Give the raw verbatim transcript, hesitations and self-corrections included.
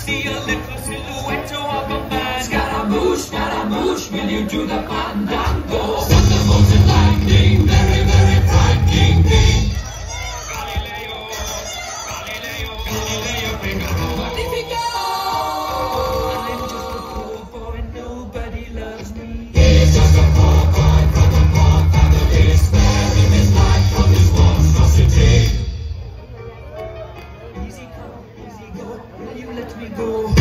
see a little silhouette of a man. Scaramouche, Scaramouche, will you do the fandango? Thunderbolt and lightning, very, very frightening me. Galileo, Galileo, Galileo, Figaro. Magnifico! I'm just a poor boy, nobody loves me. He's just a poor boy from a poor family, sparing his life from this monstrosity. Easy come, easy go, will you let me go?